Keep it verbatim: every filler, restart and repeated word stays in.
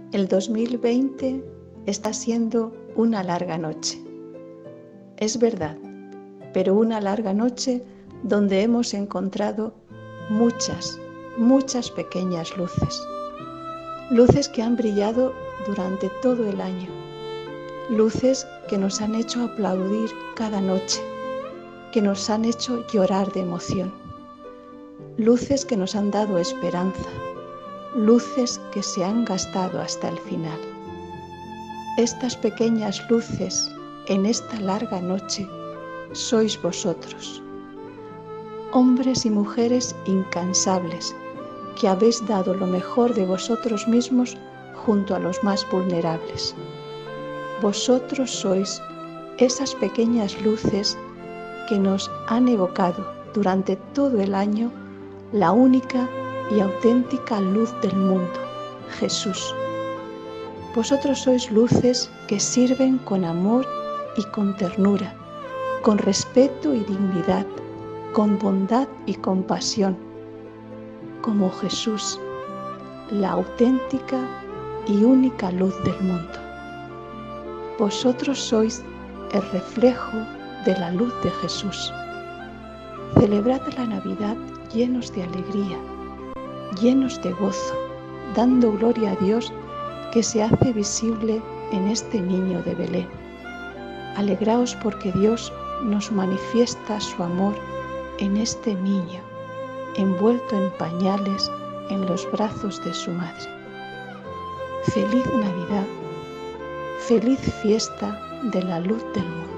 El dos mil veinte está siendo una larga noche. Es verdad, pero una larga noche donde hemos encontrado muchas, muchas pequeñas luces. Luces que han brillado durante todo el año. Luces que nos han hecho aplaudir cada noche, que nos han hecho llorar de emoción. Luces que nos han dado esperanza. Luces que se han gastado hasta el final. Estas pequeñas luces en esta larga noche sois vosotros, hombres y mujeres incansables que habéis dado lo mejor de vosotros mismos junto a los más vulnerables. Vosotros sois esas pequeñas luces que nos han evocado durante todo el año la única y auténtica luz del mundo, Jesús. Vosotros sois luces que sirven con amor y con ternura, con respeto y dignidad, con bondad y compasión, como Jesús, la auténtica y única luz del mundo. Vosotros sois el reflejo de la luz de Jesús. Celebrad la Navidad llenos de alegría, llenos de gozo, dando gloria a Dios que se hace visible en este niño de Belén. Alegraos porque Dios nos manifiesta su amor en este niño, envuelto en pañales en los brazos de su madre. Feliz Navidad, feliz fiesta de la luz del mundo.